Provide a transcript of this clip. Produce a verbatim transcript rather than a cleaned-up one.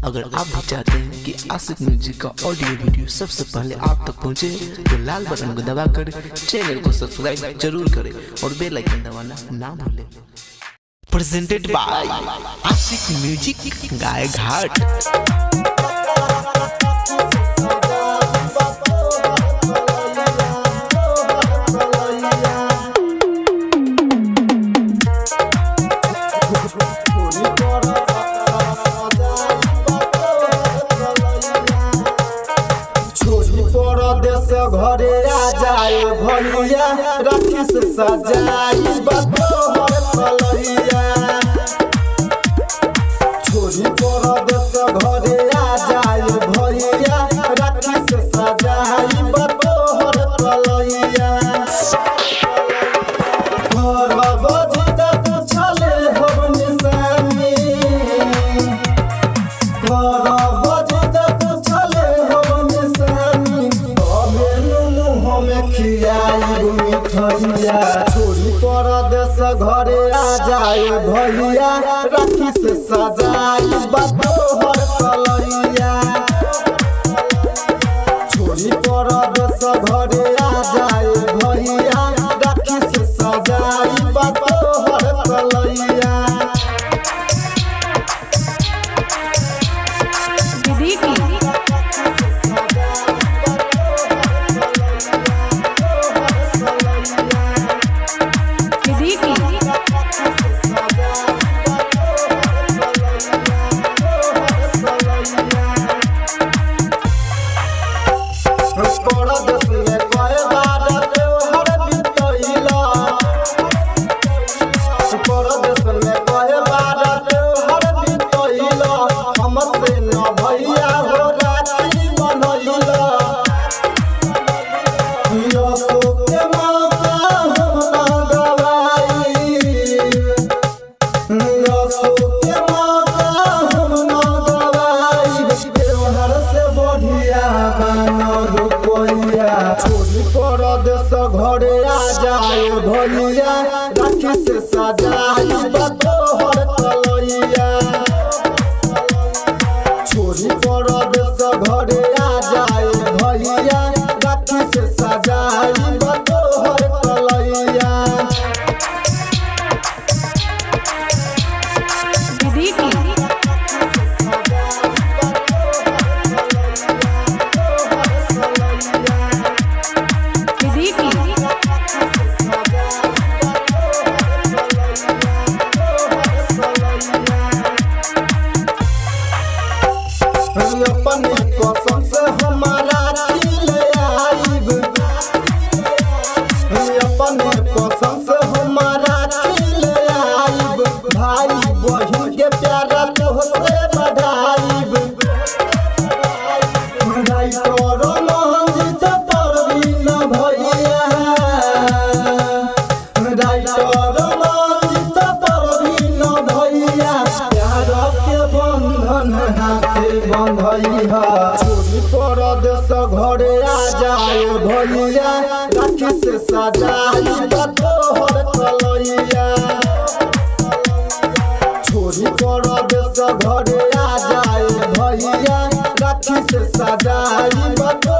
अगर आप भी चाहते हैं कि आशिक म्यूजिक का ऑडियो वीडियो सबसे पहले आप तक पहुंचे तो लाल बटन को दबाकर चैनल को सब्सक्राइब जरूर करें और बेल आइकन दबाना ना भूलें। प्रेजेंटेड बाय आशिक म्यूजिक गाय घाट। घरे आ जाए भैया राखी से सजाई बतोहर कलैया। छोरी परदेस घरे आ जाए भैया राखी से सजाई बतोहर कलैया। घर बजिता पूछले हम निशानी, घर बजिता पूछले हम निशानी, मिठैया। छोरी परदेस घरे आ जाए भैया राखी से सजाई बतोहर कलैया। छोरी परदेस घरे आ जाए भैया राखी से सजाई बतोहर कलैया। परदेस में कई बार त्योहार बितैला, परदेस में कई बार त्योहार बितैला, हमसे न भैया हो राखी बनैला। यसो के मौका हम न गवाई, यसो के मौका हम न गवाई, त्योहार से बढ़िया मानो रुपैया। छोरी परदेस घरे आ जाए भैया राखी से सजाई बतोहर कलैया। छोरी परदेस घरे आ जाए भैया राखी से सजाई बतोहर कलैया। अपनी पसंद से हमारा खिले आइब, अपनी पसंद से हमारा खिले आइब, भाई बहन के प्यारा तोहसे बढ़ाइब। राइटर मंजित परवीन भैया, राइटर मंजित परवीन भैया, प्यार के बंधन हाथे बंधैया। छोरी परदेस घरे आ जाए भैया राखी से सजाई बतोहर कलैया। छोरी परदेस घरे आ जाए भैया राखी से सजाई बतोहर